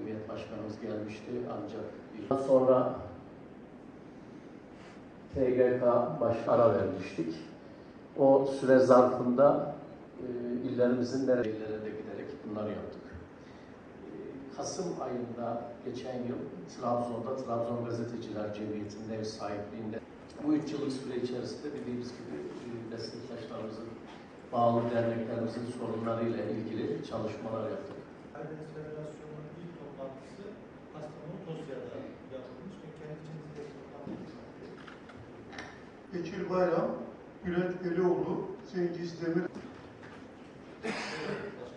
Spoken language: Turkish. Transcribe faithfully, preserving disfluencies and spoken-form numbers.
Cumhuriyet Başkanımız gelmişti ancak daha sonra T G K başkana vermiştik. O süre zarfında e, illerimizin nerelerinde giderek bunları yaptık. E, Kasım ayında geçen yıl Trabzon'da Trabzon Gazeteciler Cemiyeti'nin ev sahipliğinde bu üç yıllık süre içerisinde dediğimiz gibi e, meslektaşlarımızın, bağlı derneklerimizin sorunlarıyla ilgili çalışmalar yaptık. Karadeniz Federasyonu'nun ilk toplantısı Kastamonu Tosya'da yapılmış ve kendi içimizde toplantısı. Bekir Bayram, Bülent Elioğlu, Cengiz Demir. Evet,